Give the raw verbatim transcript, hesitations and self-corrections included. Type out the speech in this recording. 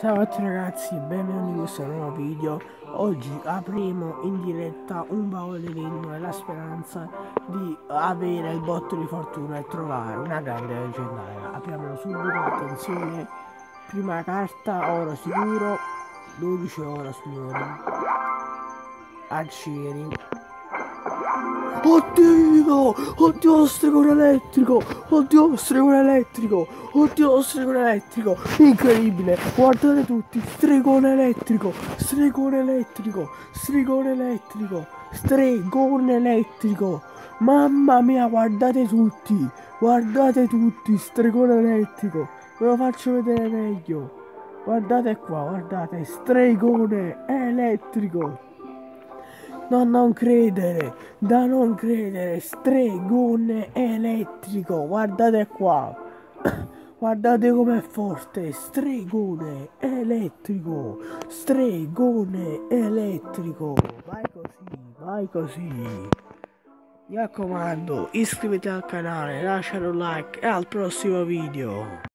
Ciao a tutti ragazzi, benvenuti in questo nuovo video. Oggi apriamo in diretta un baule d'enigma nella speranza di avere il botto di fortuna e trovare una grande leggendaria. Apriamolo subito, attenzione. Prima carta, oro sicuro, dodici oro signori. Aceri. Oddio! Oddio lo stregone elettrico! Oddio lo stregone elettrico! Oddio lo stregone elettrico! Incredibile! Guardate tutti! Stregone elettrico! Stregone elettrico! Stregone elettrico! Stregone elettrico! Mamma mia, guardate tutti! Guardate tutti! Stregone elettrico! Ve lo faccio vedere meglio! Guardate qua, guardate! Stregone elettrico! No, non credere, da non credere, stregone elettrico, guardate qua, guardate com'è forte, stregone elettrico, stregone elettrico, vai così, vai così, mi raccomando, iscriviti al canale, lascia un like e al prossimo video.